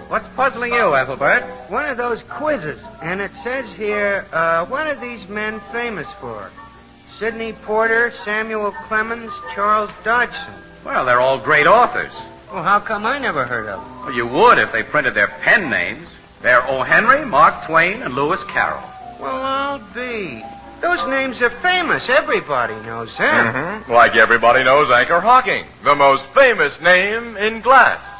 What's puzzling you, Ethelbert? One of those quizzes. And it says here, what are these men famous for? Sidney Porter, Samuel Clemens, Charles Dodgson. Well, they're all great authors. Well, how come I never heard of them? Well, you would if they printed their pen names. They're O. Henry, Mark Twain, and Lewis Carroll. Well, I'll be. Those names are famous. Everybody knows them. Like everybody knows Anchor Hocking, the most famous name in glass.